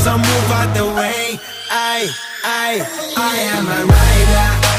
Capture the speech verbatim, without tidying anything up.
so move out the way. I, I, I am a rider.